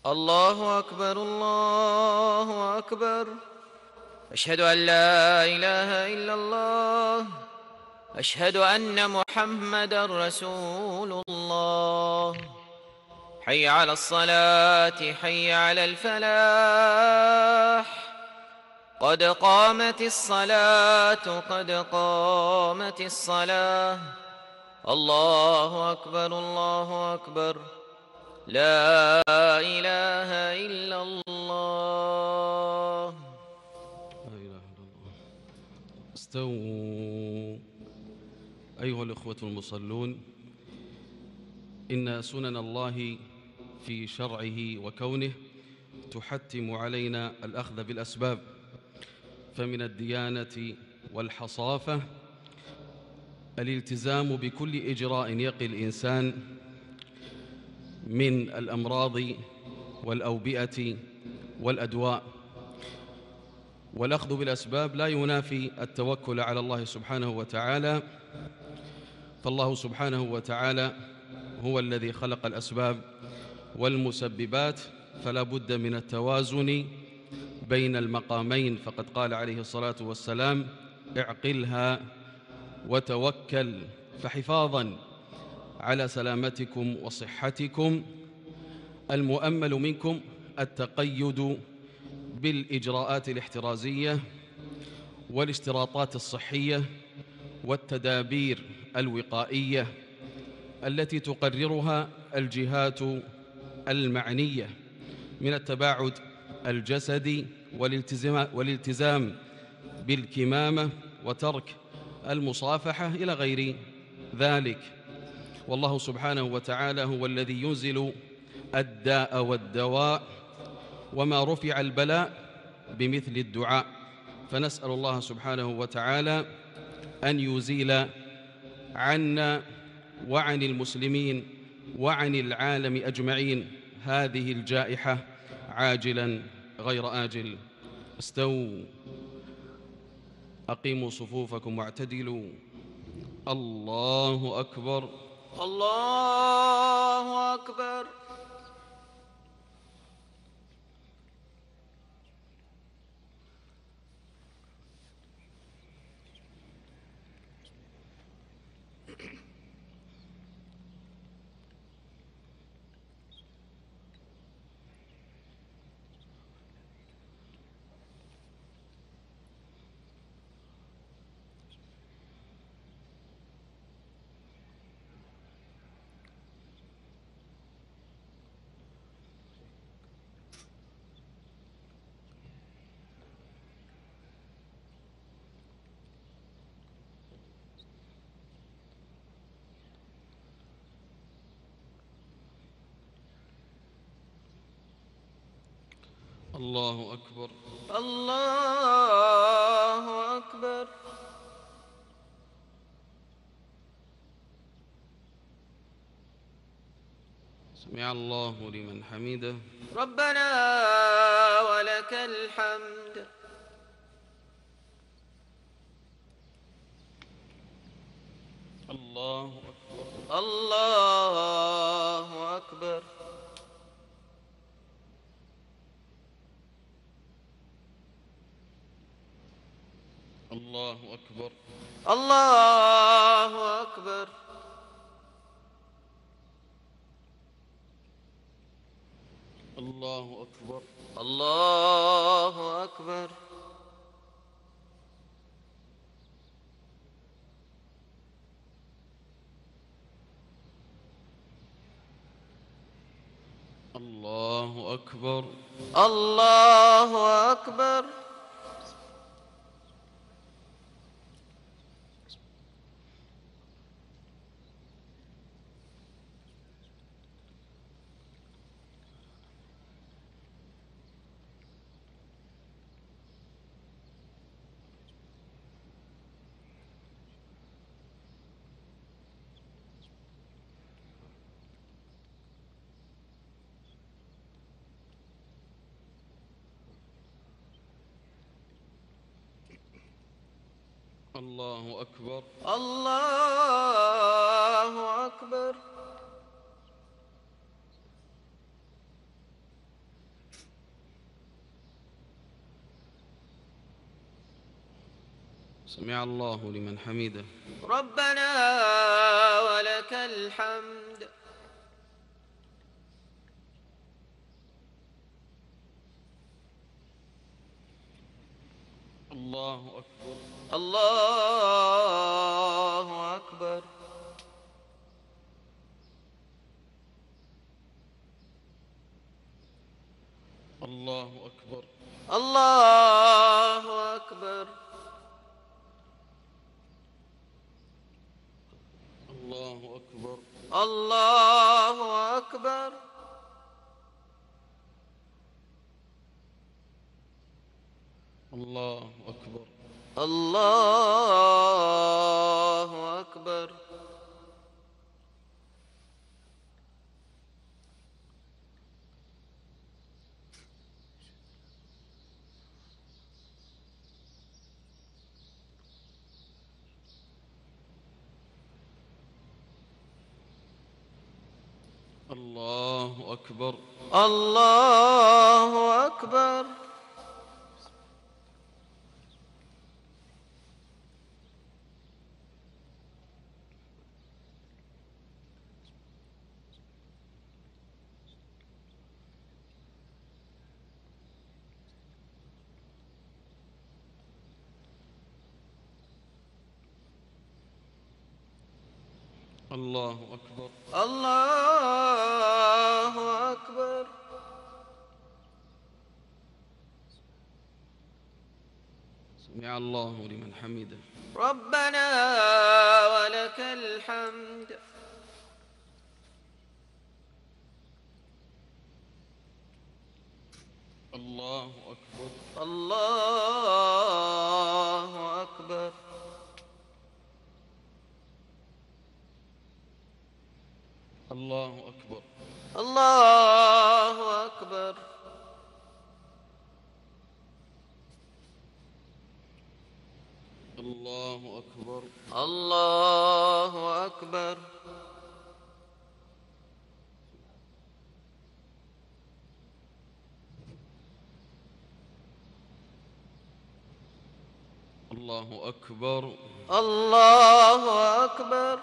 الله أكبر الله أكبر. أشهد أن لا إله إلا الله. أشهد أن محمدًا رسول الله. حي على الصلاة حي على الفلاح. قد قامت الصلاة قد قامت الصلاة. الله أكبر الله أكبر. لا إله إلا الله. لا إله إلا الله. استووا أيها الأخوة المصلون. إن سنن الله في شرعه وكونه تحتم علينا الأخذ بالأسباب، فمن الديانة والحصافة الالتزام بكل إجراء يقي الإنسان من الأمراض والأوبئة والأدواء، والأخذ بالأسباب لا ينافي التوكل على الله سبحانه وتعالى، فالله سبحانه وتعالى هو الذي خلق الأسباب والمسببات، فلا بد من التوازن بين المقامين، فقد قال عليه الصلاة والسلام: اعقلها وتوكل. فحفاظا على سلامتكم وصحتكم المؤمل منكم التقيد بالإجراءات الاحترازية والاشتراطات الصحية والتدابير الوقائية التي تقررها الجهات المعنية من التباعد الجسدي والالتزام بالكمامة وترك المصافحة إلى غير ذلك. والله سبحانه وتعالى هو الذي ينزل الداء والدواء، وما رفع البلاء بمثل الدعاء، فنسأل الله سبحانه وتعالى أن يزيل عنا وعن المسلمين وعن العالم أجمعين هذه الجائحة عاجلا غير آجل. استووا أقيموا صفوفكم واعتدلوا. الله أكبر الله أكبر. الله أكبر الله أكبر. سمع الله لمن حمده. ربنا ولك الحمد. الله أكبر الله أكبر. الله أكبر الله أكبر. الله أكبر الله أكبر. الله أكبر الله أكبر. الله أكبر الله أكبر. سمع الله لمن حمده. ربنا ولك الحمد. الله أكبر. الله أكبر. الله أكبر. الله أكبر. الله أكبر. الله أكبر. الله أكبر. الله أكبر. الله أكبر. الله أكبر. الله أكبر. الله أكبر. سمع الله لمن حمده. ربنا ولك الحمد. الله أكبر. الله أكبر. الله أكبر. الله أكبر. الله أكبر. الله أكبر. الله أكبر. الله أكبر.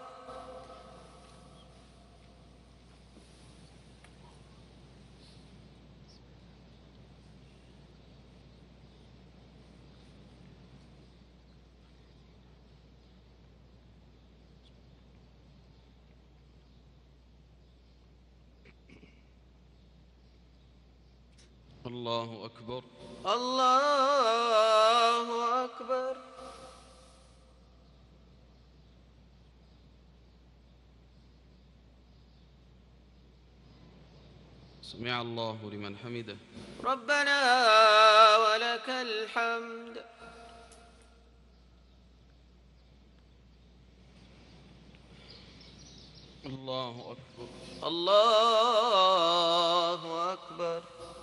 الله أكبر. الله أكبر. سمع الله لمن حمده. ربنا ولك الحمد. الله أكبر. الله أكبر.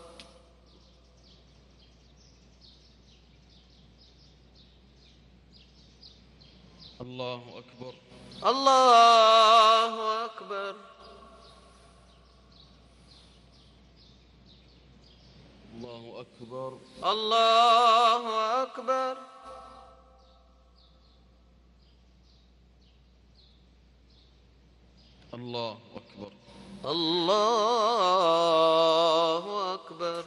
الله أكبر. الله أكبر. الله أكبر. الله أكبر. الله أكبر. الله أكبر.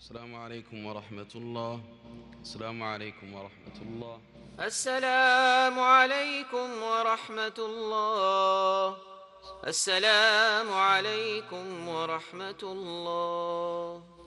السلام عليكم ورحمة الله. السلام عليكم ورحمة الله. السلام عليكم ورحمة الله. السلام عليكم ورحمة الله.